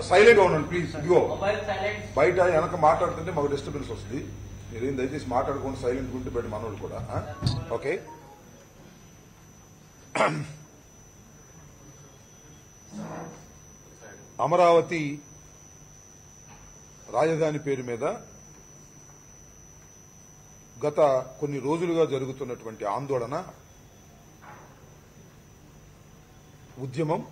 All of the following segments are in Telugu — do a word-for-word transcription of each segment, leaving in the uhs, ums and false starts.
సైలెంట్ గా ఉండండి ప్లీజ్. ఇదిగో బయట వెనక మాట్లాడుతుంటే మాకు డిస్టర్బెన్స్ వస్తుంది. మీరేం దయచేసి మాట్లాడుకోండి, సైలెంట్ ఉంటే బయట మనోళ్ళు కూడా. ఓకే, అమరావతి రాజధాని పేరు మీద గత కొన్ని రోజులుగా జరుగుతున్నటువంటి ఆందోళన, ఉద్యమం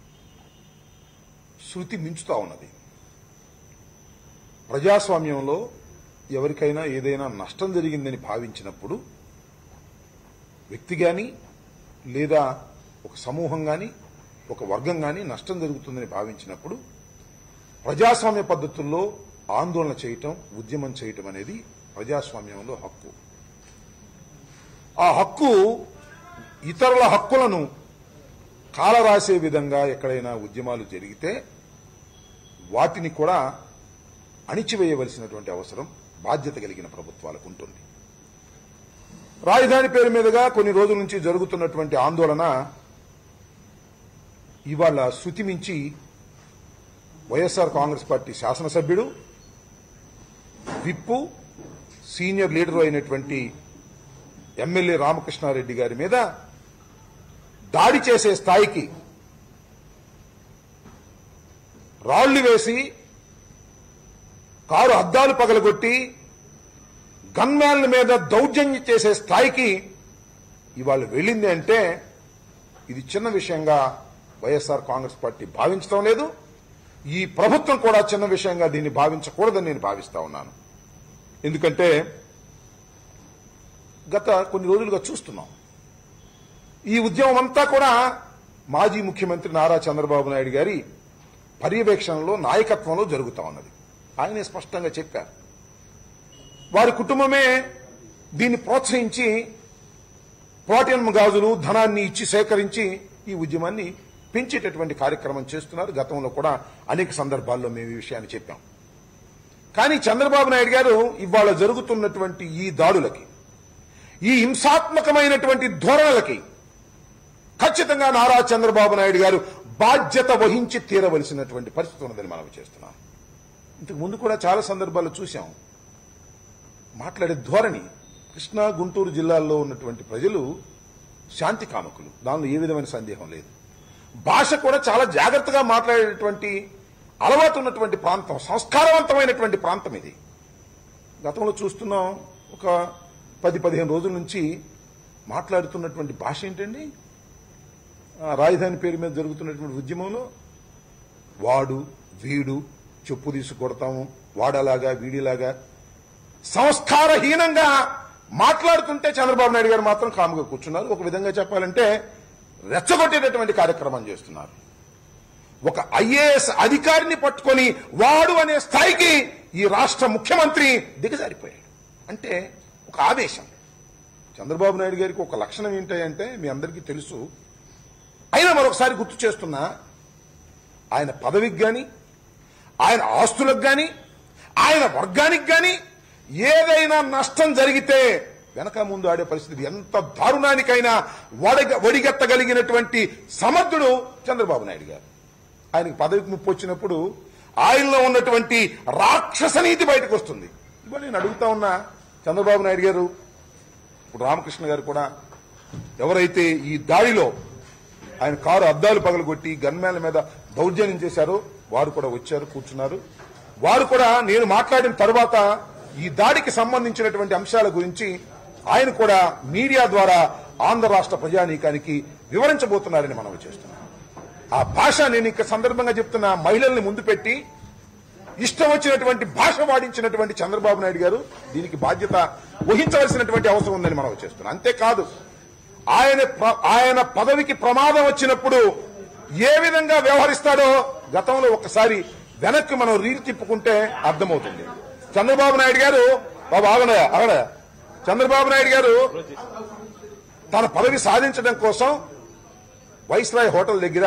శృతి మించుతా ఉన్నది. ప్రజాస్వామ్యంలో ఎవరికైనా ఏదైనా నష్టం జరిగిందని భావించినప్పుడు వ్యక్తి గాని లేదా ఒక సమూహం గాని ఒక వర్గం గాని నష్టం జరుగుతుందని భావించినప్పుడు ప్రజాస్వామ్య పద్ధతుల్లో ఆందోళన చేయటం, ఉద్యమం చేయటం అనేది ప్రజాస్వామ్యంలో హక్కు. ఆ హక్కు ఇతరుల హక్కులను కాలరాసే విధంగా ఎక్కడైనా ఉద్యమాలు జరిగితే వాటిని కూడా అణిచివేయవలసినటువంటి అవసరం, బాధ్యత కలిగిన ప్రభుత్వాలకు ఉంటుంది. రాజధాని పేరు మీదుగా కొన్ని రోజుల నుంచి జరుగుతున్నటువంటి ఆందోళన ఇవాళ శృతి మించి వైఎస్ఆర్ కాంగ్రెస్ పార్టీ శాసనసభ్యుడు, విప్పు, సీనియర్ లీడరు అయినటువంటి ఎమ్మెల్యే రామకృష్ణారెడ్డి గారి మీద దాడి చేసే స్థాయికి, రాళ్లు వేసి కారు అద్దాలు పగలగొట్టి గన్మ్యాన్ల మీద దౌర్జన్యం చేసే స్థాయికి ఇవాళ వెళ్ళింది అంటే ఇది చిన్న విషయంగా వైఎస్ఆర్ కాంగ్రెస్ పార్టీ భావించడం లేదు. ఈ ప్రభుత్వం కూడా చిన్న విషయంగా దీన్ని భావించకూడదని నేను భావిస్తా ఉన్నాను. ఎందుకంటే గత కొన్ని రోజులుగా చూస్తున్నాం, ఈ ఉద్యమం అంతా కూడా మాజీ ముఖ్యమంత్రి నారా చంద్రబాబు నాయుడు గారి పర్యవేక్షణలో, నాయకత్వంలో జరుగుతా ఉన్నది. ఆయనే స్పష్టంగా చెప్పారు. వారి కుటుంబమే దీన్ని ప్రోత్సహించి ప్లాటినం గాజులు, ధనాన్ని ఇచ్చి సేకరించి ఈ ఉద్యమాన్ని పెంచేటటువంటి కార్యక్రమం చేస్తున్నారు. గతంలో కూడా అనేక సందర్భాల్లో మేము ఈ విషయాన్ని చెప్పాం. కానీ చంద్రబాబు నాయుడు గారు ఇవాళ జరుగుతున్నటువంటి ఈ దాడులకి, ఈ హింసాత్మకమైనటువంటి ధోరణులకి ఖచ్చితంగా నారా చంద్రబాబు నాయుడు గారు బాధ్యత వహించి తీరవలసినటువంటి పరిస్థితి ఉన్నదని మనం చేస్తున్నాం. ఇంతకు ముందు కూడా చాలా సందర్భాల్లో చూశాం. మాట్లాడే ధోరణి, కృష్ణా, గుంటూరు జిల్లాల్లో ఉన్నటువంటి ప్రజలు శాంతి కామకులు, దానిలో ఏ విధమైన సందేహం లేదు. భాష కూడా చాలా జాగ్రత్తగా మాట్లాడేటువంటి అలవాటు ఉన్నటువంటి ప్రాంతం, సంస్కారవంతమైనటువంటి ప్రాంతం ఇది. గతంలో చూస్తున్నాం, ఒక పది పదిహేను రోజుల నుంచి మాట్లాడుతున్నటువంటి భాష ఏంటండి? రాజధాని పేరు మీద జరుగుతున్నటువంటి ఉద్యమంలో వాడు, వీడు, చెప్పు తీసి కొడతాము, వాడలాగా వీడిలాగా సంస్కారహీనంగా మాట్లాడుతుంటే చంద్రబాబు నాయుడు గారు మాత్రం కాముగా కూర్చున్నారు. ఒక విధంగా చెప్పాలంటే రెచ్చగొట్టేటటువంటి కార్యక్రమం చేస్తున్నారు. ఒక ఐఏఎస్ అధికారిని పట్టుకొని వాడు అనే స్థాయికి ఈ రాష్ట్ర ముఖ్యమంత్రి దిగజారిపోయాడు. అంటే ఒక ఆవేశం. చంద్రబాబు నాయుడు గారికి ఒక లక్షణం ఏంటంటే మీ అందరికీ తెలుసు. అయినా మరొకసారి గుర్తు చేస్తున్నా, ఆయన పదవికి గాని, ఆయన ఆస్తులకు గాని, ఆయన వర్గానికి గాని ఏదైనా నష్టం జరిగితే వెనక ముందు ఆడే పరిస్థితి, ఎంత దారుణానికైనా వడగ వడిగెత్తగలిగినటువంటి సమర్థుడు చంద్రబాబు నాయుడు గారు. ఆయనకి పదవికి ముప్పు వచ్చినప్పుడు ఆయనలో ఉన్నటువంటి రాక్షస నీతి బయటకు వస్తుంది. ఇవాళ నేను అడుగుతా ఉన్నా, చంద్రబాబు నాయుడు గారు, ఇప్పుడు రామకృష్ణ గారు కూడా, ఎవరైతే ఈ దాడిలో ఆయన కారు అద్దాలు పగలగొట్టి గన్మ్యాన్ల మీద దౌర్జన్యం చేశారో వారు కూడా వచ్చారు, కూర్చున్నారు. వారు కూడా నేను మాట్లాడిన తర్వాత ఈ దాడికి సంబంధించినటువంటి అంశాల గురించి ఆయన కూడా మీడియా ద్వారా ఆంధ్ర రాష్ట్ర ప్రజానీకానికి వివరించబోతున్నారని మనం చేస్తున్నాం. ఆ భాష నేను ఇక సందర్భంగా చెప్తున్నా, మహిళల్ని ముందు పెట్టి ఇష్టం వచ్చినటువంటి భాష వాడించినటువంటి చంద్రబాబు నాయుడు గారు దీనికి బాధ్యత వహించవలసినటువంటి అవసరం ఉందని మనం చేస్తున్నాం. అంతేకాదు, ఆయన ఆయన పదవికి ప్రమాదం వచ్చినప్పుడు ఏ విధంగా వ్యవహరిస్తాడో గతంలో ఒకసారి వెనక్కి మనం రీలు తిప్పుకుంటే అర్థమవుతుంది. చంద్రబాబు నాయుడు గారు, బాబు ఆగడ ఆగడ చంద్రబాబు నాయుడు గారు తన పదవి సాధించడం కోసం వైస్రాయ్ హోటల్ దగ్గర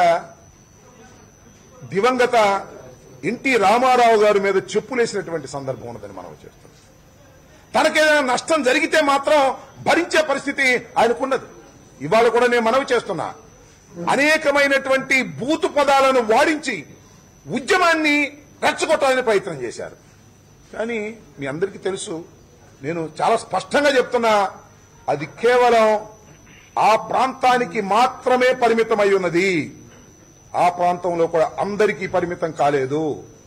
దివంగత ఎన్టీ రామారావు గారి మీద చెప్పులేసినటువంటి సందర్భం ఉన్నదని మనం చేస్తున్నాం. తనకేదైనా నష్టం జరిగితే మాత్రం భరించే పరిస్థితి ఆయనకున్నది. ఇవాళ కూడా నేను మనవి చేస్తున్నా, అనేకమైనటువంటి బూతు పదాలను వాడించి ఉద్యమాన్ని రెచ్చగొట్టాలని ప్రయత్నం చేశారు. కానీ మీ అందరికీ తెలుసు, నేను చాలా స్పష్టంగా చెప్తున్నా, అది కేవలం ఆ ప్రాంతానికి మాత్రమే పరిమితమై ఉన్నది. ఆ ప్రాంతంలో కూడా అందరికీ పరిమితం కాలేదు.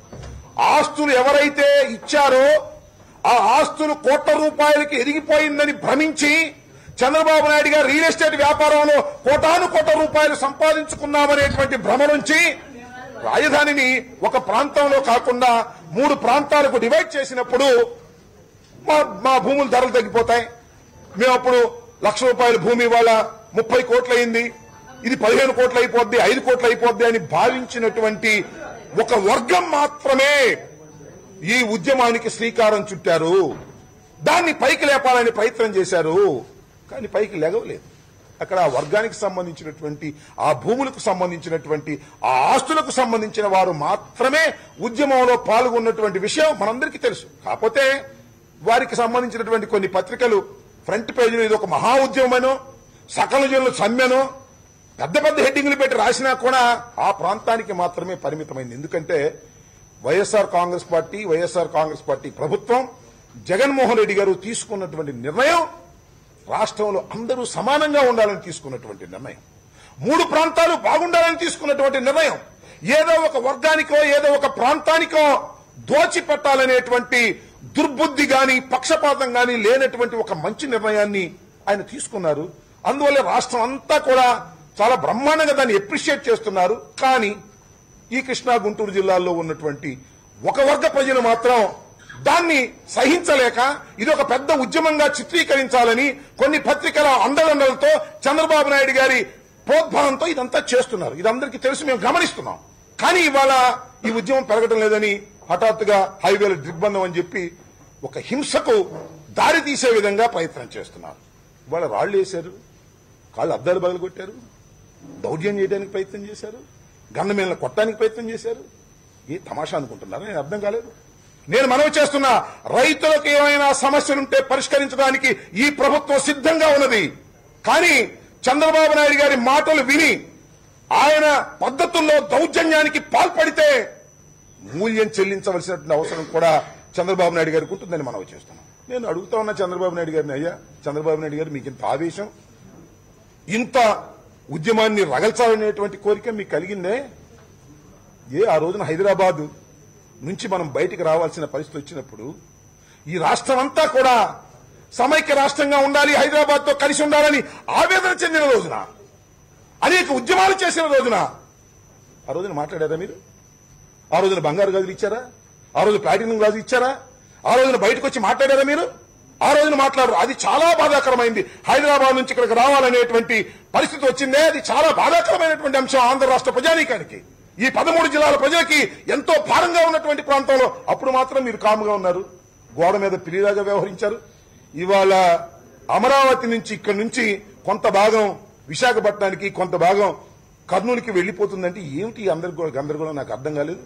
ఆస్తులు ఎవరైతే ఇచ్చారో ఆ ఆస్తులు కోట్ల రూపాయలకి ఎదిగిపోయిందని భ్రమించి చంద్రబాబు నాయుడు గారు రియల్ ఎస్టేట్ వ్యాపారంలో కోటాను కోట్ల రూపాయలు సంపాదించుకున్నామనేటువంటి భ్రమ నుంచి రాజధానిని ఒక ప్రాంతంలో కాకుండా మూడు ప్రాంతాలకు డివైడ్ చేసినప్పుడు మా మా భూముల ధరలు తగ్గిపోతాయి. మేము అప్పుడు లక్ష రూపాయల భూమి ఇవాళ ముప్పై కోట్లు అయింది, ఇది పదిహేను కోట్లు అయిపోద్ది, ఐదు కోట్లు అయిపోద్ది అని భావించినటువంటి ఒక వర్గం మాత్రమే ఈ ఉద్యమానికి శ్రీకారం చుట్టారు. దాన్ని పైకి లేపాలని ప్రయత్నం చేశారు, కానీ పైకి లేగలేదు. అక్కడ ఆ వర్గానికి సంబంధించినటువంటి, ఆ భూములకు సంబంధించినటువంటి, ఆ ఆస్తులకు సంబంధించిన వారు మాత్రమే ఉద్యమంలో పాల్గొన్నటువంటి విషయం మనందరికీ తెలుసు. కాకపోతే వారికి సంబంధించినటువంటి కొన్ని పత్రికలు ఫ్రంట్ పేజీలో ఇది ఒక మహా ఉద్యమమనో, సకల జనులు సమ్మెనో పెద్ద పెద్ద హెడ్డింగ్లు పెట్టి రాసినా కూడా ఆ ప్రాంతానికి మాత్రమే పరిమితమైంది. ఎందుకంటే వైఎస్ఆర్ కాంగ్రెస్ పార్టీ వైఎస్ఆర్ కాంగ్రెస్ పార్టీ ప్రభుత్వం జగన్మోహన్ రెడ్డి గారు తీసుకున్నటువంటి నిర్ణయం రాష్ట్రంలో అందరూ సమానంగా ఉండాలని తీసుకున్నటువంటి నిర్ణయం, మూడు ప్రాంతాలు బాగుండాలని తీసుకున్నటువంటి నిర్ణయం, ఏదో ఒక వర్గానికో ఏదో ఒక ప్రాంతానికో దోచిపెట్టాలనేటువంటి దుర్బుద్ధి గాని పక్షపాతం గాని లేనటువంటి ఒక మంచి నిర్ణయాన్ని ఆయన తీసుకున్నారు. అందువల్ల రాష్ట్రం అంతా కూడా చాలా బ్రహ్మాండంగా దాన్ని అప్రిషియేట్ చేస్తున్నారు. కానీ ఈ కృష్ణా గుంటూరు జిల్లాల్లో ఉన్నటువంటి ఒక వర్గ ప్రజలు మాత్రం దాన్ని సహించలేక ఇది ఒక పెద్ద ఉద్యమంగా చిత్రీకరించాలని కొన్ని పత్రికల అండదండలతో చంద్రబాబు నాయుడు గారి ప్రోద్బలంతో ఇదంతా చేస్తున్నారు. ఇదందరికీ తెలుసు, మేము గమనిస్తున్నాం. కానీ ఇవాళ ఈ ఉద్యమం పెరగడం లేదని హఠాత్తుగా హైవేల దిగ్బంధం అని చెప్పి ఒక హింసకు దారి తీసే విధంగా ప్రయత్నం చేస్తున్నారు. ఇవాళ రాళ్లు వేశారు, కాళ్ళు అద్దాలు బగలు కొట్టారు, దౌర్జన్యం చేయడానికి ప్రయత్నం చేశారు, గన్నమేళ్ళ కొట్టడానికి ప్రయత్నం చేశారు. ఏ తమాషా అనుకుంటున్నారా? నేను అర్థం కాలేదు. నేను మనవి చేస్తున్నా, రైతులకు ఏమైనా సమస్యలుంటే పరిష్కరించడానికి ఈ ప్రభుత్వం సిద్ధంగా ఉన్నది. కానీ చంద్రబాబు నాయుడు గారి మాటలు విని ఆయన పద్ధతుల్లో దౌర్జన్యానికి పాల్పడితే మూల్యం చెల్లించవలసినటువంటి అవసరం కూడా చంద్రబాబు నాయుడు గారికి ఉంటుందని మనవి చేస్తున్నాం. నేను అడుగుతా ఉన్నా చంద్రబాబు నాయుడు గారిని, అయ్యా చంద్రబాబు నాయుడు గారు, మీకు ఇంత ఆవేశం, ఇంత ఉద్యమాన్ని రగల్చాలనేటువంటి కోరిక మీకు కలిగిందే? ఏ ఆ రోజున హైదరాబాద్ నుంచి మనం బయటికి రావాల్సిన పరిస్థితి వచ్చినప్పుడు ఈ రాష్ట్రం అంతా కూడా సమైక్య రాష్ట్రంగా ఉండాలి, హైదరాబాద్ తో కలిసి ఉండాలని ఆవేదన చెందిన రోజున, అనేక ఉద్యమాలు చేసిన రోజున, ఆ రోజున మాట్లాడారా మీరు? ఆ రోజున బంగారు గాజులు ఇచ్చారా? ఆ రోజు ప్లాటినం గాజులు ఇచ్చారా? ఆ రోజున బయటకు వచ్చి మాట్లాడారా మీరు? ఆ రోజున మాట్లాడరు. అది చాలా బాధాకరమైంది. హైదరాబాద్ నుంచి ఇక్కడికి రావాలనేటువంటి పరిస్థితి వచ్చిందే, అది చాలా బాధాకరమైనటువంటి అంశం ఆంధ్ర రాష్ట్ర ప్రజానీకానికి, ఈ పదమూడు జిల్లాల ప్రజలకి ఎంతో భారంగా ఉన్నటువంటి ప్రాంతంలో. అప్పుడు మాత్రం మీరు కాముగా ఉన్నారు, గోడ మీద పిల్లిలాగా వ్యవహరించారు. ఇవాళ అమరావతి నుంచి ఇక్కడి నుంచి కొంత భాగం విశాఖపట్నానికి, కొంత భాగం కర్నూలుకి వెళ్లిపోతుందంటే ఏమిటి అందరి గందరగోళం? నాకు అర్థం కాలేదు.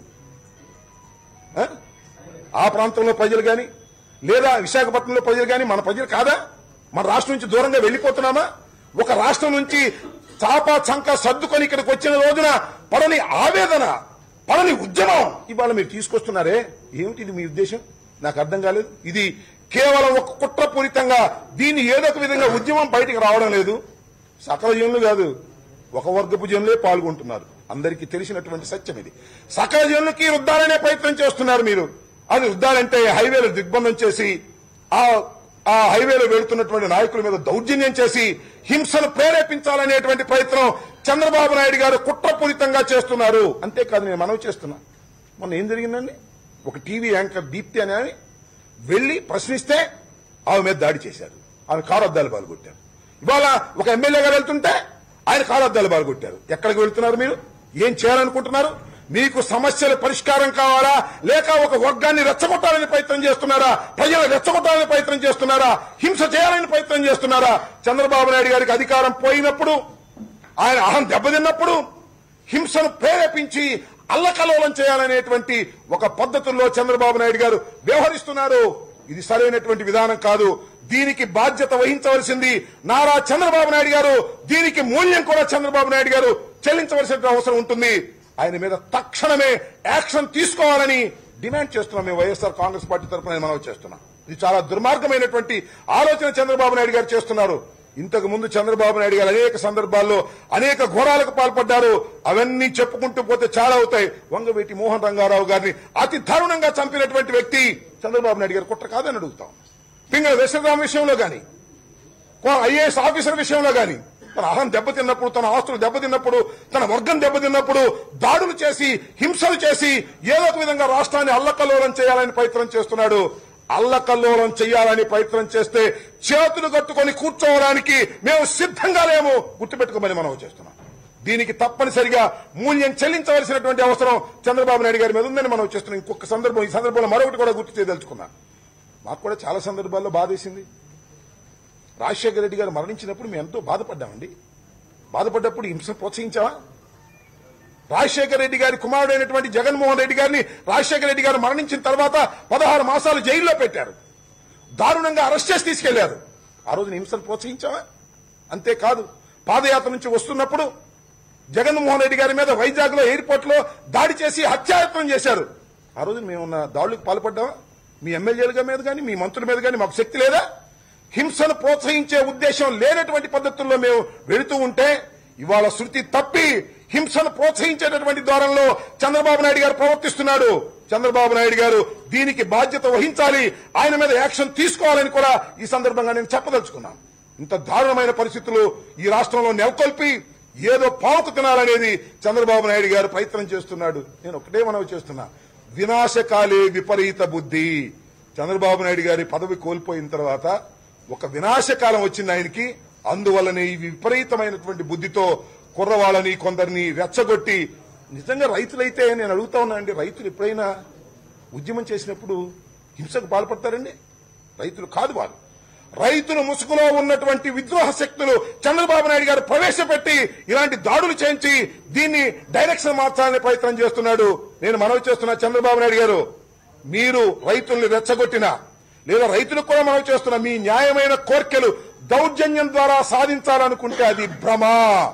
ఆ ప్రాంతంలో ప్రజలు గాని లేదా విశాఖపట్నంలో ప్రజలు గాని మన ప్రజలు కాదా? మన రాష్ట్రం నుంచి దూరంగా వెళ్లిపోతున్నామా? ఒక రాష్ట్రం నుంచి చాపా చంక సర్దుకొని ఇక్కడికి వచ్చిన రోజున పడని ఆవేదన, పడని ఉద్యమం ఇవాళ మీరు తీసుకొస్తున్నారే, ఏమిటి మీ ఉద్దేశం? నాకు అర్థం కాలేదు. ఇది కేవలం ఒక కుట్రపూరితంగా దీన్ని ఏదో ఒక విధంగా ఉద్యమం బయటికి రావడం లేదు. సకల జనులు కాదు, ఒక వర్గపు జనులే పాల్గొంటున్నారు. అందరికీ తెలిసినటువంటి సత్యం ఇది. సకల జనులకి రుద్దాలనే ప్రయత్నం చేస్తున్నారు మీరు. అది రుద్దాలంటే హైవేలు దిగ్బంధం చేసి ఆ ఆ హైవేలో వెళుతున్నటువంటి నాయకుల మీద దౌర్జన్యం చేసి హింసను ప్రేరేపించాలనేటువంటి ప్రయత్నం చంద్రబాబు నాయుడు గారు కుట్రపూరితంగా చేస్తున్నారు. అంతేకాదు, నేను మనవి చేస్తున్నా, మొన్న ఏం జరిగిందండి? ఒక టీవీ యాంకర్ దీప్తి అని ఆమె వెళ్లి ప్రశ్నిస్తే ఆమె మీద దాడి చేశారు, ఆమె కారు అద్దాలు పాల్గొట్టారు. ఇవాళ ఒక ఎమ్మెల్యే గారు వెళ్తుంటే ఆయన కారు అద్దాలు పాల్గొట్టారు. ఎక్కడికి వెళ్తున్నారు మీరు? ఏం చేయాలనుకుంటున్నారు? మీకు సమస్యల పరిష్కారం కావాలా, లేక ఒక వర్గాన్ని రెచ్చగొట్టాలని ప్రయత్నం చేస్తున్నారా? ప్రజలు రెచ్చగొట్టాలని ప్రయత్నం చేస్తున్నారా? హింస చేయాలని ప్రయత్నం చేస్తున్నారా? చంద్రబాబు నాయుడు గారికి అధికారం పోయినప్పుడు, ఆయన అహం దెబ్బతిన్నప్పుడు హింసను ప్రేరేపించి అల్లకల్లోలం చేయాలనేటువంటి ఒక పద్ధతుల్లో చంద్రబాబు నాయుడు గారు వ్యవహరిస్తున్నారు. ఇది సరైనటువంటి విధానం కాదు. దీనికి బాధ్యత వహించవలసింది నారా చంద్రబాబు నాయుడు గారు. దీనికి మూల్యం కూడా చంద్రబాబు నాయుడు గారు చెల్లించవలసిన అవసరం ఉంటుంది. ఆయన మీద తక్షణమే యాక్షన్ తీసుకోవాలని డిమాండ్ చేస్తున్నాం. మేము వైఎస్ఆర్ కాంగ్రెస్ పార్టీ తరఫున మనం చేస్తున్నాం. ఇది చాలా దుర్మార్గమైనటువంటి ఆలోచన చంద్రబాబు నాయుడు గారు చేస్తున్నారు. ఇంతకు ముందు చంద్రబాబు నాయుడు గారు అనేక సందర్భాల్లో అనేక ఘోరాలకు పాల్పడ్డారు. అవన్నీ చెప్పుకుంటూ పోతే చాలా అవుతాయి. వంగవీటి మోహన్ రంగారావు గారిని అతి దారుణంగా చంపినటువంటి వ్యక్తి చంద్రబాబు నాయుడు గారు కుట్ర కాదని అడుగుతాం. పింగళ దశరథరామ విషయంలో గాని, ఐఏఎస్ ఆఫీసర్ విషయంలో గాని తన అహం దెబ్బతిన్నప్పుడు, తన ఆస్తులు దెబ్బతిన్నప్పుడు, తన వర్గం దెబ్బతిన్నప్పుడు దాడులు చేసి, హింసలు చేసి ఏదో ఒక విధంగా రాష్ట్రాన్ని అల్లకల్లోలం చేయాలని ప్రయత్నం చేస్తున్నాడు. అల్లకల్లోలం చేయాలని ప్రయత్నం చేస్తే చేతులు కట్టుకొని కూర్చోవడానికి మేము సిద్ధంగా లేము. గుర్తుపెట్టుకోమని మనం చేస్తున్నాం. దీనికి తప్పనిసరిగా మూల్యం చెల్లించవలసినటువంటి అవసరం చంద్రబాబు నాయుడు గారి మీద ఉందని మనం చేస్తున్నాం. ఇంకొక సందర్భం, ఈ సందర్భంలో మరొకటి కూడా గుర్తు చేయదలుచుకున్నాను. మాకు కూడా చాలా సందర్భాల్లో బాధేసింది. రాజశేఖర రెడ్డి గారు మరణించినప్పుడు మేము ఎంతో బాధపడ్డామండి. బాధపడ్డప్పుడు హింసను ప్రోత్సహించావా? రాజశేఖర రెడ్డి గారి కుమారుడైనటువంటి జగన్మోహన్ రెడ్డి గారిని రాజశేఖర రెడ్డి గారు మరణించిన తర్వాత పదహారు మాసాలు జైల్లో పెట్టారు. దారుణంగా అరెస్ట్ చేసి తీసుకెళ్లారు. ఆ రోజున హింసను ప్రోత్సహించావా? అంతేకాదు, పాదయాత్ర నుంచి వస్తున్నప్పుడు జగన్మోహన్ రెడ్డి గారి మీద వైజాగ్ లో ఎయిర్పోర్ట్ లో దాడి చేసి హత్యాయత్నం చేశారు. ఆ రోజున మేమున్న దాడులకు పాల్పడ్డావా? మీ ఎమ్మెల్యేల మీద కానీ, మీ మంత్రుల మీద కానీ మాకు శక్తి లేదా? హింసను ప్రోత్సహించే ఉద్దేశం లేనటువంటి పద్ధతుల్లో మేము వెళుతూ ఉంటే ఇవాళ శృతి తప్పి హింసను ప్రోత్సహించేటటువంటి ద్వారంలో చంద్రబాబు నాయుడు గారు ప్రవర్తిస్తున్నాడు. చంద్రబాబు నాయుడు గారు దీనికి బాధ్యత వహించాలి, ఆయన మీద యాక్షన్ తీసుకోవాలని కూడా ఈ సందర్భంగా నేను చెప్పదలుచుకున్నాను. ఇంత దారుణమైన పరిస్థితులు ఈ రాష్ట్రంలో నెలకొల్పి ఏదో పావుకు తినాలనేది చంద్రబాబు నాయుడు గారు ప్రయత్నం చేస్తున్నాడు. నేను ఒకటే మనవి చేస్తున్నా, వినాశకాలే విపరీత బుద్ధి. చంద్రబాబు నాయుడు గారి పదవి కోల్పోయిన తర్వాత ఒక వినాశకాలం వచ్చింది ఆయనకి. అందువల్లనే ఈ విపరీతమైనటువంటి బుద్ధితో కుర్రవాళ్ళని కొందరిని రెచ్చగొట్టి, నిజంగా రైతులైతే నేను అడుగుతా ఉన్నానండి, రైతులు ఎప్పుడైనా ఉద్యమం చేసినప్పుడు హింసకు పాల్పడతారండి? రైతులు కాదు వాళ్ళు. రైతుల ముసుగులో ఉన్నటువంటి విద్రోహ శక్తులు చంద్రబాబు నాయుడు గారు ప్రవేశపెట్టి ఇలాంటి దాడులు చేయించి దీన్ని డైరెక్షన్ మార్చాలనే ప్రయత్నం చేస్తున్నాడు. నేను మనవి చేస్తున్నా, చంద్రబాబు నాయుడు గారు మీరు రైతుల్ని రెచ్చగొట్టినా, లేదా రైతులకు కూడా మనవి చేస్తున్నా, మీ న్యాయమైన కోర్కెలు దౌర్జన్యం ద్వారా సాధించాలనుకుంటే అది భ్రమ.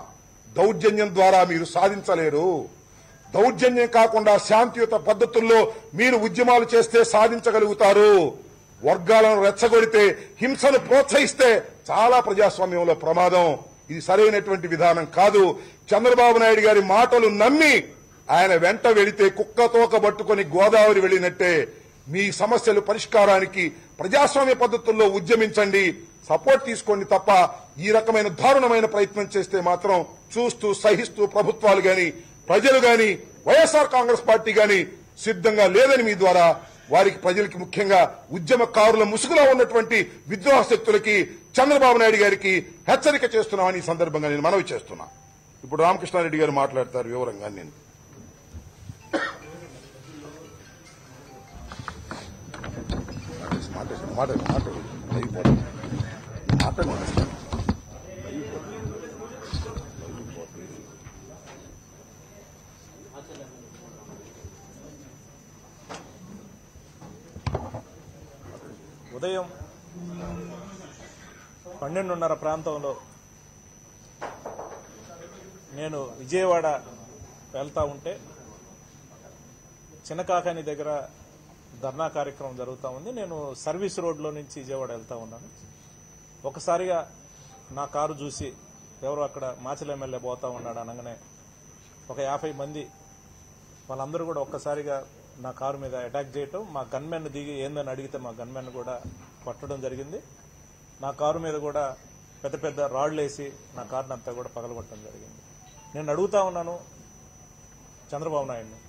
దౌర్జన్యం ద్వారా మీరు సాధించలేరు. దౌర్జన్యం కాకుండా శాంతియుత పద్ధతుల్లో మీరు ఉద్యమాలు చేస్తే సాధించగలుగుతారు. వర్గాలను రెచ్చగొడితే, హింసను ప్రోత్సహిస్తే చాలా ప్రజాస్వామ్యంలో ప్రమాదం. ఇది సరైనటువంటి విధానం కాదు. చంద్రబాబు నాయుడు గారి మాటలు నమ్మి ఆయన వెంట వెళితే కుక్కతోక పట్టుకుని గోదావరి వెళ్లినట్టే. మీ సమస్యలు పరిష్కారానికి ప్రజాస్వామ్య పద్ధతుల్లో ఉద్యమించండి, సపోర్ట్ తీసుకోండి తప్ప ఈ రకమైన దారుణమైన ప్రయత్నం చేస్తే మాత్రం చూస్తూ సహిస్తూ ప్రభుత్వాలు గాని, ప్రజలు గాని, వైఎస్ఆర్ కాంగ్రెస్ పార్టీ గాని సిద్ధంగా లేదని మీ ద్వారా వారికి, ప్రజలకి, ముఖ్యంగా ఉద్యమకారుల ముసుగులో ఉన్నటువంటి విద్రోహ శక్తులకి చంద్రబాబు నాయుడు గారికి హెచ్చరిక చేస్తున్నామని ఈ సందర్భంగా నేను మనవి చేస్తున్నా. ఇప్పుడు రామకృష్ణారెడ్డి గారు మాట్లాడతారు వివరంగా. నేను మాట మాట ఉదయం పన్నెండున్నర ప్రాంతంలో నేను విజయవాడ వెళ్తా ఉంటే చిన్నకాకాని దగ్గర ధర్నా కార్యక్రమం జరుగుతూ ఉంది. నేను సర్వీస్ రోడ్లో నుంచి విజయవాడ వెళ్తా ఉన్నాను. ఒకసారిగా నా కారు చూసి ఎవరో అక్కడ మాచల ఎమ్మెల్యే పోతా ఉన్నాడు అనగానే ఒక యాభై మంది వాళ్ళందరూ కూడా ఒక్కసారిగా నా కారు మీద అటాక్ చేయటం, మా గన్మెన్ దిగి ఏందని అడిగితే మా గన్మెన్ కూడా కొట్టడం జరిగింది. నా కారు మీద కూడా పెద్ద పెద్ద రాళ్లు వేసి నా కారుని అంతా కూడా పగలగొట్టడం జరిగింది. నేను అడుగుతా ఉన్నాను చంద్రబాబు నాయుడిని,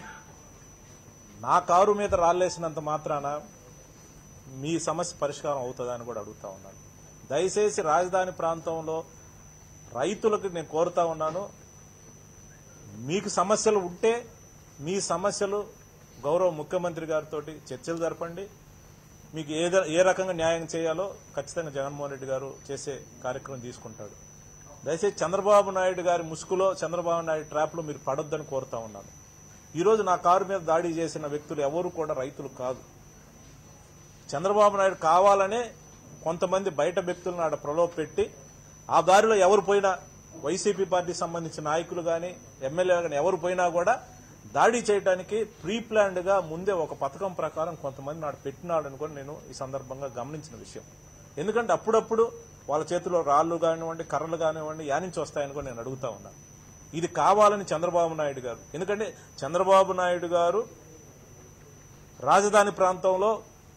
నా కారు మీద రాళ్లేసినంత మాత్రాన మీ సమస్య పరిష్కారం అవుతుందా అని కూడా అడుగుతా ఉన్నాను. దయచేసి రాజధాని ప్రాంతంలో రైతులకు నేను కోరుతా ఉన్నాను, మీకు సమస్యలు ఉంటే మీ సమస్యలు గౌరవ ముఖ్యమంత్రి గారితో చర్చలు జరపండి. మీకు ఏ ఏ రకంగా న్యాయం చేయాలో ఖచ్చితంగా జగన్మోహన్ రెడ్డి గారు చేసే కార్యక్రమం తీసుకుంటాడు. దయచేసి చంద్రబాబు నాయుడు గారి ముసుగులో, చంద్రబాబు నాయుడు ట్రాప్లో మీరు పడొద్దని కోరుతా ఉన్నాను. ఈరోజు నా కారు మీద దాడి చేసిన వ్యక్తులు ఎవరు కూడా రైతులు కాదు. చంద్రబాబు నాయుడు కావాలనే కొంతమంది బయట వ్యక్తులను ఆడ ప్రలోభ పెట్టి ఆ దారిలో ఎవరు పోయినా వైసీపీ పార్టీకి సంబంధించిన నాయకులు కానీ ఎమ్మెల్యేలు కానీ ఎవరు పోయినా కూడా దాడి చేయడానికి ప్రీ ప్లాన్డ్ గా ముందే ఒక పథకం ప్రకారం కొంతమంది నాడు పెట్టినాడని కూడా నేను ఈ సందర్భంగా గమనించిన విషయం. ఎందుకంటే అప్పుడప్పుడు వాళ్ళ చేతిలో రాళ్లు కానివ్వండి, కర్రలు కానివ్వండి యానించి వస్తాయని కూడా నేను అడుగుతా ఉన్నాను. ఇది కావాలని చంద్రబాబు నాయుడు గారు, ఎందుకంటే చంద్రబాబు నాయుడు గారు రాజధాని ప్రాంతంలో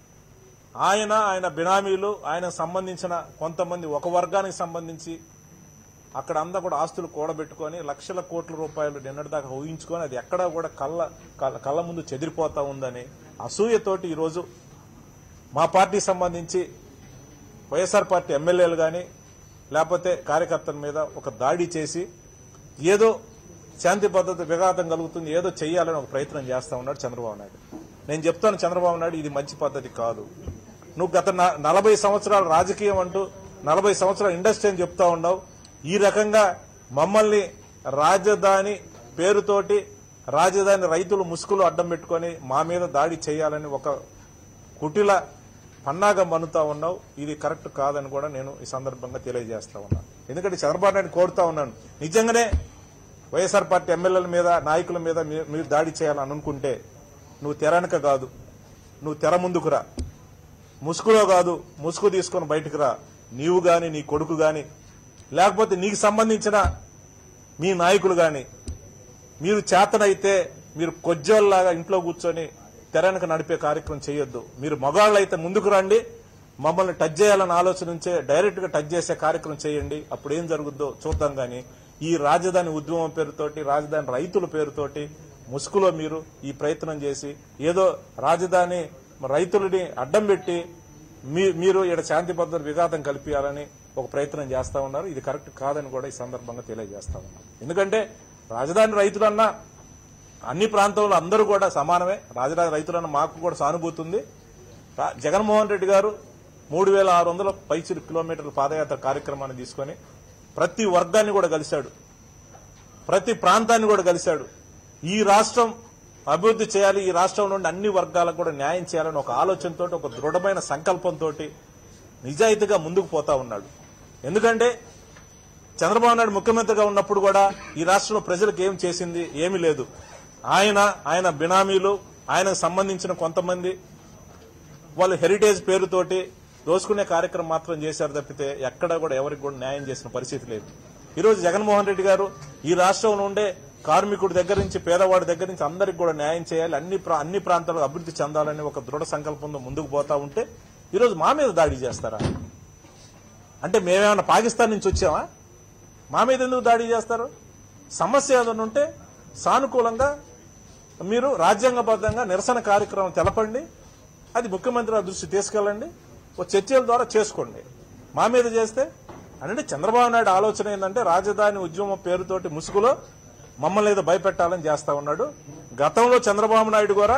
ఆయన ఆయన బినామీలు ఆయన సంబంధించిన కొంతమంది ఒక వర్గానికి సంబంధించి అక్కడ అంతా కూడా ఆస్తులు కూడబెట్టుకొని లక్షల కోట్ల రూపాయలు నిన్నటిదాకా ఊహించుకొని అది ఎక్కడా కూడా కళ్ళ కళ్ళ ముందు చెదిరిపోతా ఉందని అసూయతోటి ఈరోజు మా పార్టీకి సంబంధించి వైఎస్ఆర్ పార్టీ ఎమ్మెల్యేలు కానీ లేకపోతే కార్యకర్తల మీద ఒక దాడి చేసి ఏదో శాంతి భద్రత విఘాతం కలుగుతుంది, ఏదో చెయ్యాలని ఒక ప్రయత్నం చేస్తా ఉన్నాడు చంద్రబాబు నాయుడు. నేను చెప్తాను చంద్రబాబు నాయుడు, ఇది మంచి పద్ధతి కాదు. నువ్వు గత నలభై సంవత్సరాల రాజకీయం అంటూ నలభై సంవత్సరాల ఇండస్ట్రీ అని చెప్తా ఉన్నావు. ఈ రకంగా మమ్మల్ని రాజధాని పేరుతోటి రాజధాని రైతులు ముసుగులు అడ్డం పెట్టుకుని మా మీద దాడి చేయాలని ఒక కుటిల పన్నాగం మన్నుతా ఉన్నావు. ఇది కరెక్ట్ కాదని కూడా నేను ఈ సందర్భంగా తెలియజేస్తా ఉన్నాను. ఎందుకంటే చంద్రబాబు నాయుడు కోరుతా ఉన్నాను, నిజంగానే వైఎస్ఆర్ పార్టీ ఎమ్మెల్యేల మీద నాయకుల మీద మీరు దాడి చేయాలని అనుకుంటే నువ్వు తెరనక కాదు, నువ్వు తెర ముందుకురా, ముసుగులో కాదు ముసుగు తీసుకొని బయటకు రా. నీవు గాని నీ కొడుకు గాని లేకపోతే నీకు సంబంధించిన మీ నాయకులు గాని మీరు చేతనైతే మీరు కొజ్జోల్లాగా ఇంట్లో కూర్చొని తెరనక నడిపే కార్యక్రమం చేయొద్దు. మీరు మగాళ్ళు అయితే ముందుకు రండి, మమ్మల్ని టచ్ చేయాలన్న ఆలోచన నుంచే డైరెక్ట్ గా టచ్ చేసే కార్యక్రమం చేయండి. అప్పుడు ఏం జరుగుద్దో చూద్దాం. గాని ఈ రాజధాని ఉద్యమం పేరుతోటి రాజధాని రైతుల పేరుతోటి ముసుగులో మీరు ఈ ప్రయత్నం చేసి ఏదో రాజధాని రైతులని అడ్డం పెట్టి మీరు ఇక్కడ శాంతి భద్రత విఘాతం కల్పించాలని ఒక ప్రయత్నం చేస్తా ఉన్నారు. ఇది కరెక్ట్ కాదని కూడా ఈ సందర్భంగా తెలియజేస్తా ఉన్నారు. ఎందుకంటే రాజధాని రైతులన్నా అన్ని ప్రాంతాల్లో అందరూ కూడా సమానమే. రాజధాని రైతులన్న మాకు కూడా సానుభూతి ఉంది. జగన్మోహన్ రెడ్డి గారు మూడు వేల ఆరు వందల పైచిరు కిలోమీటర్ల పాదయాత్ర కార్యక్రమాన్ని తీసుకుని ప్రతి వర్గాన్ని కూడా కలిశాడు, ప్రతి ప్రాంతాన్ని కూడా కలిశాడు. ఈ రాష్ట్రం అభివృద్ధి చేయాలి, ఈ రాష్ట్రం నుండి అన్ని వర్గాలకు కూడా న్యాయం చేయాలని ఒక ఆలోచనతో ఒక దృఢమైన సంకల్పంతో నిజాయితీగా ముందుకు పోతా ఉన్నాడు. ఎందుకంటే చంద్రబాబు నాయుడు ముఖ్యమంత్రిగా ఉన్నప్పుడు కూడా ఈ రాష్ట్రంలో ప్రజలకు ఏం చేసింది ఏమీ లేదు. ఆయన ఆయన బినామీలు ఆయనకు సంబంధించిన కొంతమంది వాళ్ళు హెరిటేజ్ పేరుతోటి దోసుకునే కార్యక్రమం మాత్రం చేశారు తప్పితే ఎక్కడా కూడా ఎవరికి కూడా న్యాయం చేసిన పరిస్థితి లేదు. ఈరోజు జగన్మోహన్ రెడ్డి గారు ఈ రాష్ట్రంలో ఉండే కార్మికుడి దగ్గర నుంచి పేదవాడి దగ్గర నుంచి అందరికి కూడా న్యాయం చేయాలి, అన్ని అన్ని ప్రాంతాలకు అభివృద్ధి చెందాలని ఒక దృఢ సంకల్పంతో ముందుకు పోతా ఉంటే ఈరోజు మా మీద దాడి చేస్తారా? అంటే మేమేమన్నా పాకిస్తాన్ నుంచి వచ్చామా? మా మీద ఎందుకు దాడి చేస్తారు? సమస్య ఏదైనా ఉంటే సానుకూలంగా మీరు రాజ్యాంగబద్ధంగా నిరసన కార్యక్రమం తెలపండి, అది ముఖ్యమంత్రి దృష్టి తీసుకెళ్ళండి, ఓ చర్చల ద్వారా చేసుకోండి. మా మీద చేస్తే అంటే చంద్రబాబు నాయుడు ఆలోచన ఏంటంటే రాజధాని ఉద్యమం పేరుతోటి ముసుగులో మమ్మల్ని ఏదో భయపెట్టాలని చేస్తా ఉన్నాడు. గతంలో చంద్రబాబు నాయుడు కూడా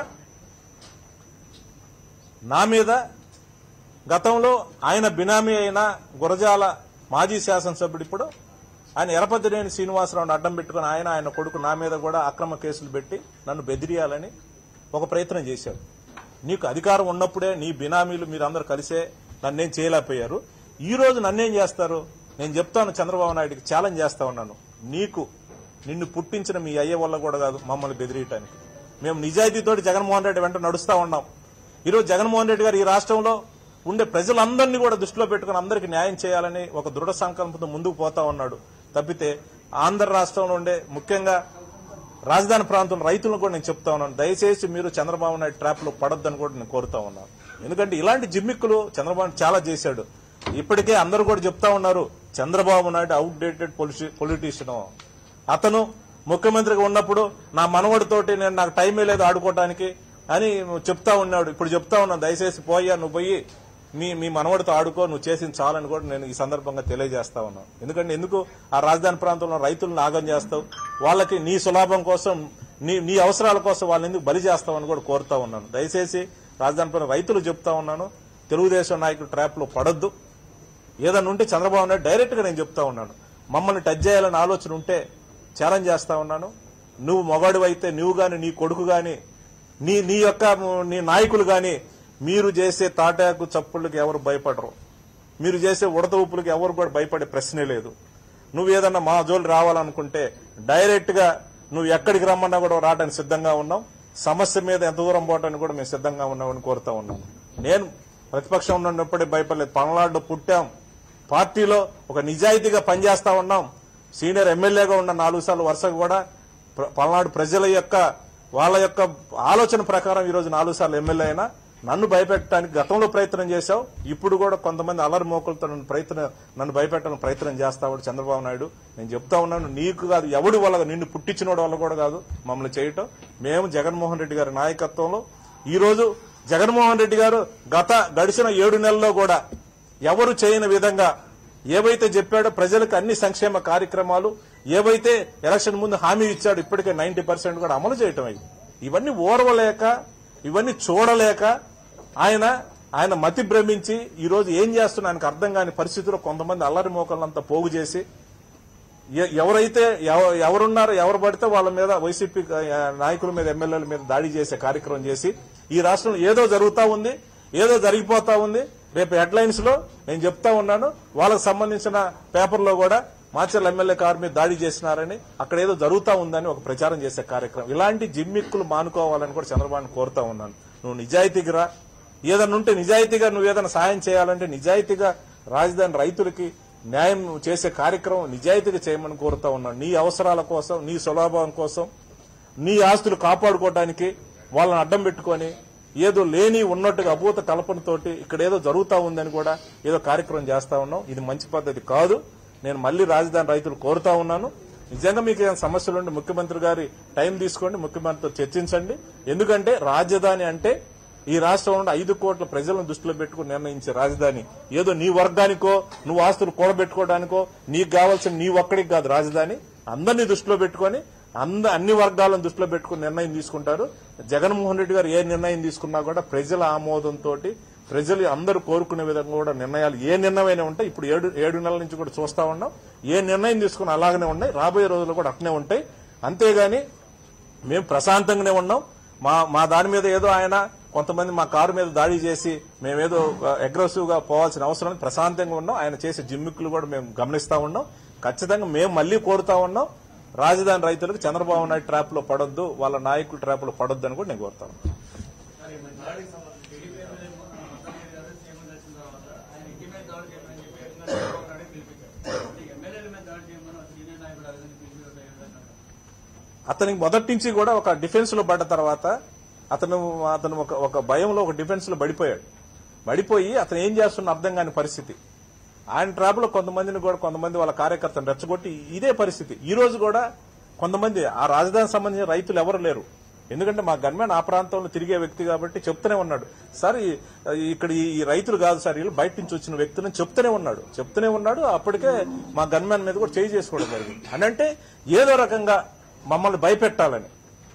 నా మీద గతంలో ఆయన బినామీ అయిన గురజాల మాజీ శాసనసభ్యుడు ఇప్పుడు ఆయన ఎరపతినేని శ్రీనివాసరావుని అడ్డం పెట్టుకుని ఆయన ఆయన కొడుకు నా మీద కూడా అక్రమ కేసులు పెట్టి నన్ను బెదిరియాలని ఒక ప్రయత్నం చేశాడు. నీకు అధికారం ఉన్నప్పుడే నీ బినామీలు మీరందరూ కలిసే నన్నేం చేయలేకపోయారు. ఈ రోజు నన్నేం చేస్తారు? నేను చెప్తాను, చంద్రబాబు నాయుడికి ఛాలెంజ్ చేస్తా ఉన్నాను, నీకు నిన్ను పుట్టించిన మీ అయ్య వల్ల కూడా కాదు మమ్మల్ని బెదిరియటానికి. మేము నిజాయితీతోటి జగన్మోహన్ రెడ్డి వెంట నడుస్తా ఉన్నాం. ఈరోజు జగన్మోహన్ రెడ్డి గారు ఈ రాష్ట్రంలో ఉండే ప్రజలందరినీ కూడా దృష్టిలో పెట్టుకుని అందరికీ న్యాయం చేయాలని ఒక దృఢ సంకల్పంతో ముందుకు పోతా ఉన్నాడు తప్పితే ఆంధ్ర రాష్ట్రంలో ఉండే ముఖ్యంగా రాజధాని ప్రాంతంలో రైతులను కూడా నేను చెప్తా ఉన్నాను, దయచేసి మీరు చంద్రబాబు నాయుడు ట్రాప్ లో పడొద్దని కూడా నేను కోరుతా ఉన్నాను. ఎందుకంటే ఇలాంటి జిమ్మిక్కులు చంద్రబాబు చాలా చేశాడు. ఇప్పటికే అందరూ కూడా చెప్తా ఉన్నారు Chandrababu Naidu outdated politician. అతను ముఖ్యమంత్రిగా ఉన్నప్పుడు నా మనవడితోటి నేను నాకు టైమే లేదు ఆడుకోవటానికి అని చెప్తా ఉన్నాడు. ఇప్పుడు చెప్తా ఉన్నాను, దయచేసి పోయా నువ్వు పోయి మీ మీ మనవడితో ఆడుకో, నువ్వు చేసింది చాలని కూడా నేను ఈ సందర్భంగా తెలియజేస్తా ఉన్నాను. ఎందుకంటే ఎందుకు ఆ రాజధాని ప్రాంతంలో రైతులను నాగం చేస్తావు, వాళ్ళకి నీ సులాభం కోసం నీ నీ అవసరాల కోసం వాళ్ళని ఎందుకు బలి చేస్తావని కూడా కోరుతా ఉన్నాను. దయచేసి రాజధాని ప్రాంతం రైతులు చెప్తా ఉన్నాను, తెలుగుదేశం నాయకులు ట్రాప్ లో పడొద్దు. ఏదన్నా ఉంటే చంద్రబాబు నాయుడు డైరెక్ట్ గా నేను చెప్తా ఉన్నాను, మమ్మల్ని టచ్ చేయాలని ఆలోచన ఉంటే ఛాలెంజ్ చేస్తా ఉన్నాను. నువ్వు మొగాడు అయితే నువ్వు గాని నీ కొడుకు గాని నీ నీ యొక్క నీ నాయకులు గాని మీరు చేసే తాటాకు చప్పుళ్ళకి ఎవరు భయపడరు, మీరు చేసే ఉడత ఊపులకి ఎవరు కూడా భయపడే ప్రశ్నే లేదు. నువ్వు ఏదన్నా మా జోలు రావాలనుకుంటే డైరెక్ట్ గా నువ్వు ఎక్కడికి రమ్మన్నా కూడా రావడానికి సిద్ధంగా ఉన్నాం. సమస్య మీద ఎంత దూరం పోవడానికి కూడా మేము సిద్ధంగా ఉన్నామని కోరుతా ఉన్నాను. నేను ప్రతిపక్షంలో ఉన్నప్పుడే భయపడలేదు. పల్నాడులో పుట్టాం, పార్టీలో ఒక నిజాయితీగా పనిచేస్తా ఉన్నాం. సీనియర్ ఎమ్మెల్యేగా ఉన్న నాలుగు సార్లు వరుసగా కూడా పల్నాడు ప్రజల యొక్క వాళ్ళ యొక్క ఆలోచన ప్రకారం ఈరోజు నాలుగు సార్లు ఎమ్మెల్యే అయినా నన్ను భయపెట్టడానికి గతంలో ప్రయత్నం చేశావు. ఇప్పుడు కూడా కొంతమంది అల్లరి మోకులతో నన్ను ప్రయత్నం నన్ను భయపెట్టాలని ప్రయత్నం చేస్తాడు చంద్రబాబు నాయుడు. నేను చెప్తా ఉన్నాను, నీకు కాదు, ఎవడి వల్ల, నిన్ను పుట్టించినోడి వల్ల కూడా కాదు మమ్మల్ని చేయటం. మేము జగన్మోహన్ రెడ్డి గారి నాయకత్వంలో ఈ రోజు జగన్మోహన్ రెడ్డి గారు గత గడిచిన ఏడు నెలల్లో కూడా ఎవరు చేయని విధంగా ఏవైతే చెప్పాడో ప్రజలకు అన్ని సంక్షేమ కార్యక్రమాలు ఏవైతే ఎలక్షన్ ముందు హామీ ఇచ్చాడో ఇప్పటికే నైన్టీ పర్సెంట్ కూడా అమలు చేయటం అయింది. ఇవన్నీ ఓర్వలేక, ఇవన్నీ చూడలేక ఆయన ఆయన మతి భ్రమించి ఈ రోజు ఏం చేస్తున్నా ఆయనకు అర్థం కాని పరిస్థితుల్లో కొంతమంది అల్లరి మోకలంతా పోగు చేసి ఎవరైతే ఎవరున్నారో ఎవరు పడితే వాళ్ళ మీద వైసీపీ నాయకుల మీద ఎమ్మెల్యేల మీద దాడి చేసే కార్యక్రమం చేసి ఈ రాష్ట్రంలో ఏదో జరుగుతా ఉంది, ఏదో జరిగిపోతా ఉంది. రేపు హెడ్లైన్స్ లో నేను చెప్తా ఉన్నాను, వాళ్ళకు సంబంధించిన పేపర్లో కూడా మాచర్ల ఎమ్మెల్యే కారు మీద దాడి చేసినారని, అక్కడ ఏదో జరుగుతా ఉందని ఒక ప్రచారం చేసే కార్యక్రమం. ఇలాంటి జిమ్మిక్కులు మానుకోవాలని కూడా చంద్రబాబుని కోరుతా ఉన్నాను. నువ్వు నిజాయితీగా రా, ఏదన్నా ఉంటే నిజాయితీగా నువ్వు ఏదైనా సాయం చేయాలంటే నిజాయితీగా రాజధాని రైతులకి న్యాయం చేసే కార్యక్రమం నిజాయితీగా చేయమని కోరుతా ఉన్నాను. నీ అవసరాల కోసం, నీ స్వలాభం కోసం, నీ ఆస్తులు కాపాడుకోవడానికి వాళ్ళని అడ్డం పెట్టుకొని ఏదో లేని ఉన్నట్టుగా అభూత కల్పనతోటి ఇక్కడ ఏదో జరుగుతా ఉందని కూడా ఏదో కార్యక్రమం చేస్తా ఉన్నాం. ఇది మంచి పద్ధతి కాదు. నేను మళ్లీ రాజధాని రైతులు కోరుతా ఉన్నాను, నిజంగా మీకు ఏమైనా సమస్యలు ఉంటే ముఖ్యమంత్రి గారి టైం తీసుకోండి, ముఖ్యమంత్రితో చర్చించండి. ఎందుకంటే రాజధాని అంటే ఈ రాష్ట్రంలో ఐదు కోట్ల ప్రజలను దృష్టిలో పెట్టుకుని నిర్ణయించే రాజధాని. ఏదో నీ వర్గానికో నువ్వు ఆస్తులు కూడబెట్టుకోవడానికో నీకు కావాల్సిన నీ ఒక్కడికి కాదు రాజధాని. అందరినీ దృష్టిలో పెట్టుకుని అంద అన్ని వర్గాలను దృష్టిలో పెట్టుకుని నిర్ణయం తీసుకుంటారు. జగన్మోహన్ రెడ్డి గారు ఏ నిర్ణయం తీసుకున్నా కూడా ప్రజల ఆమోదంతో, ప్రజలు అందరూ కోరుకునే విధంగా కూడా నిర్ణయాలు ఏ నిర్ణయమైనా ఉంటాయి. ఇప్పుడు ఏడు ఏడు నెలల నుంచి కూడా చూస్తా ఉన్నాం, ఏ నిర్ణయం తీసుకున్నా అలాగనే ఉన్నాయి, రాబోయే రోజుల్లో కూడా అట్నే ఉంటాయి. అంతేగాని మేము ప్రశాంతంగానే ఉన్నాం. మా మా దాని మీద ఏదో ఆయన కొంతమంది మా కారు మీద దాడి చేసి మేమేదో అగ్రెసివ్ గా పోవాల్సిన అవసరం, ప్రశాంతంగా ఉన్నాం. ఆయన చేసే జిమ్మిక్కులు కూడా మేము గమనిస్తా ఉన్నాం. ఖచ్చితంగా మేము మళ్లీ కోరుతా ఉన్నాం, రాజధాని రైతులకు చంద్రబాబు నాయుడు ట్రాప్ లో పడొద్దు, వాళ్ళ నాయకుల ట్రాప్ లో పడొద్దు అని కూడా నేను కోరుతాను. అతనికి మొదటి నుంచి కూడా ఒక డిఫెన్స్ లో పడ్డ తర్వాత అతను అతను ఒక ఒక భయంలో ఒక డిఫెన్స్ లో పడిపోయాడు. పడిపోయి అతను ఏం చేస్తున్న అర్థం కాని పరిస్థితి. ఆయన ట్రాప్ లో కొంతమందిని కూడా కొంతమంది వాళ్ళ కార్యకర్తను రెచ్చగొట్టి ఇదే పరిస్థితి. ఈ రోజు కూడా కొంతమంది ఆ రాజధానికి సంబంధించిన రైతులు ఎవరు లేరు. ఎందుకంటే మా గన్మ్యాన్ ఆ ప్రాంతంలో తిరిగే వ్యక్తి కాబట్టి చెప్తూనే ఉన్నాడు, సార్ ఇక్కడ ఈ రైతులు కాదు సార్, వీళ్ళు బయట నుంచి వచ్చిన వ్యక్తులని చెప్తూనే ఉన్నాడు చెప్తూనే ఉన్నాడు అప్పటికే మా గన్మ్యాన్ మీద కూడా చేయి చేసుకోవడం జరిగింది. అని అంటే ఏదో రకంగా మమ్మల్ని భయపెట్టాలని,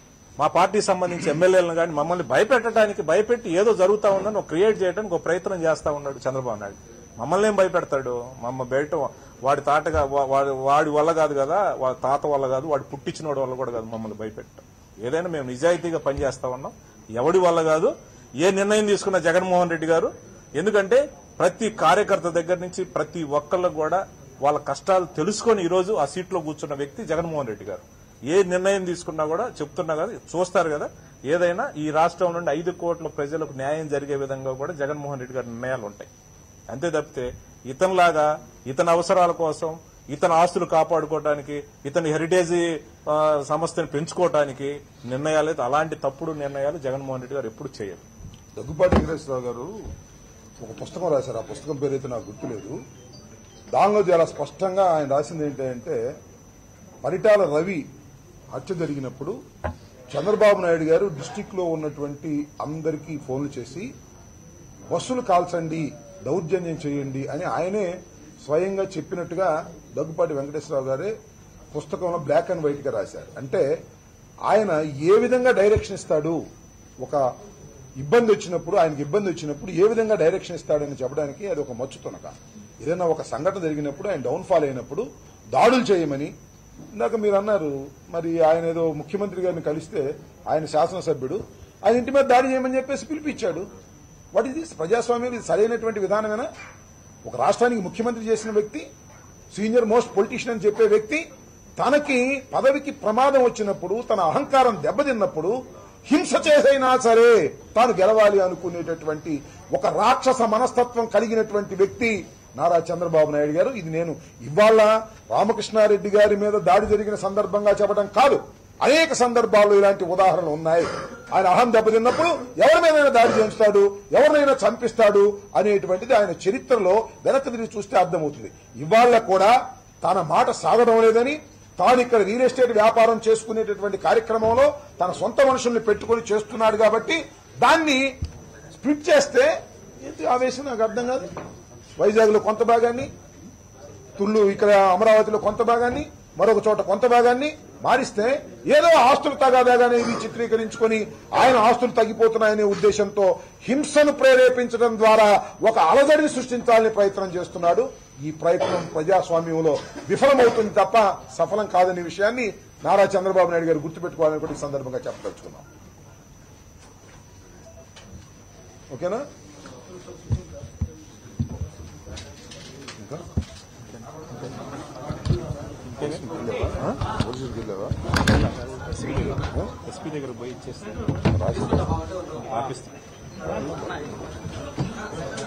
మా పార్టీకి సంబంధించి ఎమ్మెల్యేలను కానీ మమ్మల్ని భయపెట్టడానికి, భయపెట్టి ఏదో జరుగుతా ఉందని ఒక క్రియేట్ చేయడానికి ఒక ప్రయత్నం చేస్తా ఉన్నాడు చంద్రబాబు నాయుడు. మమ్మల్ని ఏం భయపెడతాడు? మమ్మ బయట వాడి తాటగా వాడి వాడి వల్ల కాదు కదా, వాడి తాత వల్ల కాదు, వాడి పుట్టించిన వల్ల కూడా కాదు మమ్మల్ని భయపెట్టడం. ఏదైనా మేము నిజాయితీగా పనిచేస్తా ఉన్నాం, ఎవడి వల్ల కాదు. ఏ నిర్ణయం తీసుకున్న జగన్మోహన్ రెడ్డి గారు, ఎందుకంటే ప్రతి కార్యకర్త దగ్గర నుంచి ప్రతి ఒక్కళ్ళకు కూడా వాళ్ళ కష్టాలు తెలుసుకొని ఈ రోజు ఆ సీట్లో కూర్చున్న వ్యక్తి జగన్మోహన్ రెడ్డి గారు. ఏ నిర్ణయం తీసుకున్నా కూడా చెప్తున్నా కదా, చూస్తారు కదా, ఏదైనా ఈ రాష్ట్రం నుండి ఐదు కోట్ల ప్రజలకు న్యాయం జరిగే విధంగా కూడా జగన్మోహన్ రెడ్డి గారి నిర్ణయాలు ఉంటాయి. అంతే తప్పితే ఇతనిలాగా ఇతని అవసరాల కోసం, ఇతని ఆస్తులు కాపాడుకోవడానికి, ఇతని హెరిటేజ్ సంస్థను పెంచుకోవడానికి నిర్ణయాలు, అలాంటి తప్పుడు నిర్ణయాలు జగన్మోహన్ రెడ్డి గారు ఎప్పుడు చేయరు. దగ్గుపాటి వెంకటేశ్వరరావు గారు ఒక పుస్తకం రాశారు, ఆ పుస్తకం పేరైతే నాకు గుర్తులేదు. దానిలో చాలా స్పష్టంగా ఆయన రాసింది ఏంటంటే, పరిటాల రవి హత్య జరిగినప్పుడు చంద్రబాబు నాయుడు గారు డిస్టిక్ లో ఉన్నటువంటి అందరికీ ఫోన్లు చేసి బస్సులు కాల్చండి, దౌర్జన్యం చేయండి అని ఆయనే స్వయంగా చెప్పినట్టుగా దగ్గుపాటి వెంకటేశ్వరరావు గారే పుస్తకంలో బ్లాక్ అండ్ వైట్ గా రాశారు. అంటే ఆయన ఏ విధంగా డైరెక్షన్ ఇస్తాడు, ఒక ఇబ్బంది వచ్చినప్పుడు, ఆయనకి ఇబ్బంది వచ్చినప్పుడు ఏ విధంగా డైరెక్షన్ ఇస్తాడని చెప్పడానికి అది ఒక మచ్చుతునక. ఏదైనా ఒక సంఘటన జరిగినప్పుడు, ఆయన డౌన్ఫాల్ అయినప్పుడు దాడులు చేయమని, ఇందాక మీరు అన్నారు, మరి ఆయన ఏదో ముఖ్యమంత్రి గారిని కలిస్తే ఆయన శాసనసభ్యుడు, ఆయన ఇంటి మీద దాడి చేయమని చెప్పేసి పిలిపించాడు. What is this? ప్రజాస్వామ్యం ఇది సరైనటువంటి విధానమేనా? ఒక రాష్ట్రానికి ముఖ్యమంత్రి చేసిన వ్యక్తి సీనియర్ మోస్ట్ పొలిటీషియన్ అని చెప్పే వ్యక్తి తనకి పదవికి ప్రమాదం వచ్చినప్పుడు, తన అహంకారం దెబ్బతిన్నప్పుడు హింస చేసైనా సరే తాను గెలవాలి అనుకునేటటువంటి ఒక రాక్షస మనస్తత్వం కలిగినటువంటి వ్యక్తి నారా చంద్రబాబు నాయుడు గారు. ఇది నేను ఇవాళ రామకృష్ణారెడ్డి గారి మీద దాడి జరిగిన సందర్భంగా చెప్పడం కాదు, అనేక సందర్భాల్లో ఇలాంటి ఉదాహరణలు ఉన్నాయి. ఆయన అహం దెబ్బతిన్నప్పుడు ఎవరి మీదైనా దాడి చేస్తాడు, ఎవరినైనా చంపిస్తాడు అనేటువంటిది ఆయన చరిత్రలో వెనక్కి తిరిగి చూస్తే అర్థమవుతుంది. ఇవాళ కూడా తన మాట సాగడం లేదని, తాను ఇక్కడ రియల్ ఎస్టేట్ వ్యాపారం చేసుకునేటటువంటి కార్యక్రమంలో తన సొంత మనుషుల్ని పెట్టుకుని చేస్తున్నాడు కాబట్టి దాన్ని స్ప్లిట్ చేస్తే ఏంటి ఆవేశం నాకు అర్థం కాదు. వైజాగ్ లో కొంత భాగాన్ని, తుళ్ళు ఇక్కడ అమరావతిలో కొంత భాగాన్ని, మరొక చోట కొంత భాగాన్ని మారిస్తే ఏదో ఆస్తులు తగాదాగానే ఇది చిత్రీకరించుకొని ఆయన ఆస్తులు తగ్గిపోతున్నాయనే ఉద్దేశంతో హింసను ప్రేరేపించడం ద్వారా ఒక అలజడిని సృష్టించాలని ప్రయత్నం చేస్తున్నాడు. ఈ ప్రయత్నం ప్రజాస్వామ్యంలో విఫలమవుతుంది తప్ప సఫలం కాదనే విషయాన్ని నారా చంద్రబాబు నాయుడు గారు గుర్తుపెట్టుకోవాలని కూడా ఈ సందర్భంగా చెప్పదలుచుకున్నాం. ఓకేనా? ఎస్పీ దగ్గర పోయి ఇచ్చేస్తాను.